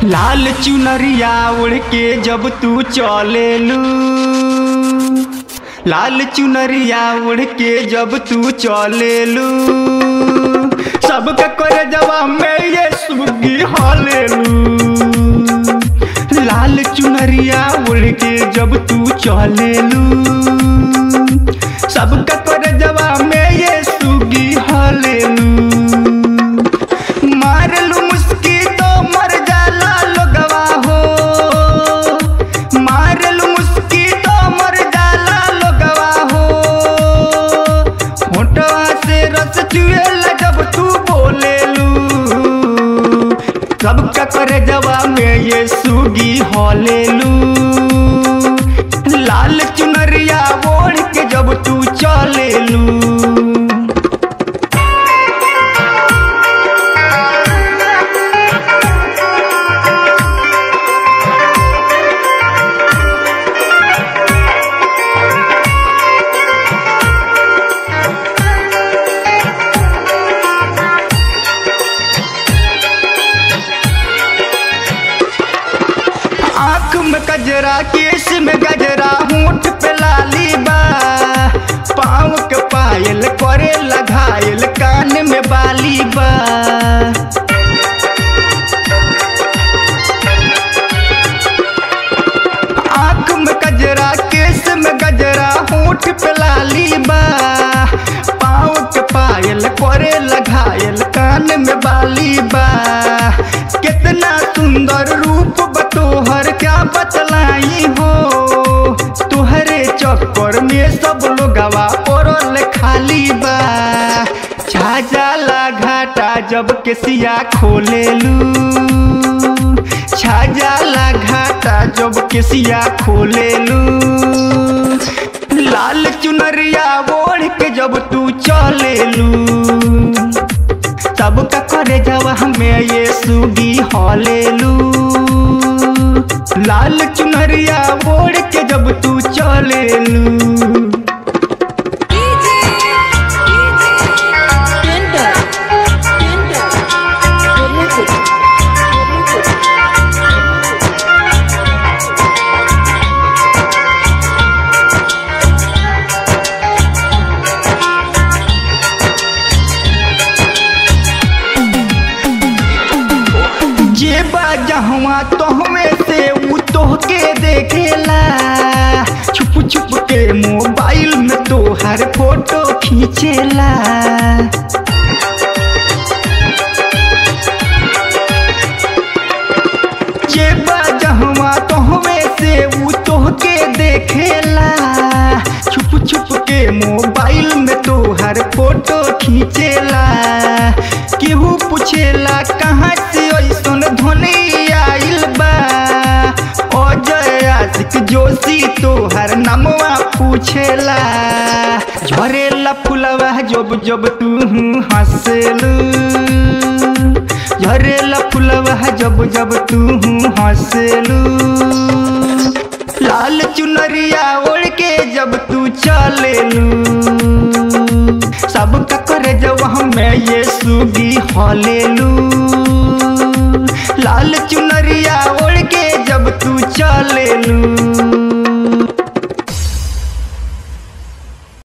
लाल चुनरिया उड़ के जब तू चलेलू, लाल चुनरिया उड़ के जब तू चलेलू, सबके करे जवा में ये सुगी हालेलू। लाल चुनरिया उड़ के जब तू चलेलू, सबके करे जवा में ये सुगी हालेलू। मारलू मुस्की तो मर जाला लोगवा हो, मारलू मुस्की तो मर जाला लोगवा हो। होठवा से रस चुएला जब तू बोलेलू, सबका करे जवा में ये सुगी हालेलू। लाल चुनरिया ओढ़ के जब तू चलेलू, आँख में गजरा, केस में गजरा, होंठ पे लाली बा, पाँव के पायल करे लगायल, कान में बाली बा। आँख में गजरा, केस में गजरा, होंठ पे लाली बा, पाँव के पायल करे लगायल, कान में बाली बा। कितना सुंदर रूप बतोहर क्या बतलाई हो, तुहरे चक्कर में सब लोगवा पड़ल खाली बा। छा जाला घाटा जब केसिया खोलेलू, छा जाला घाटा जब केसिया खोलेलू। लाल चुनरिया ओढ़ के जब तू चलेलू, सबका करे जवा में ये सुगी हालेलू। लाल चुनरिया ओढ़ के जब तू चलेलू। जे बाजहुआ तोहमे से ऊ तोहके देखेला, छुप छुप के मोबाइल में तोहर फोटो खींचेला। जे बाजहुआ तोहमे से ऊ तोहके देखेला, छुप छुप के मोबाइल में तोहर फोटो खींचेला। केहू पूछेला कहाँ से ऐसन ध्वनि आइल बा, अजय आशिक जोशी तोहर नामवा पूछेला। झरेला फुलवा जब जब तू हंसेलू, झरेला फुलवा जब जब तू हंसेलू। लाल चुनरिया ओढ़ के जब तू चलेलू, सबका करे जवा में ये सुगी हालेलू।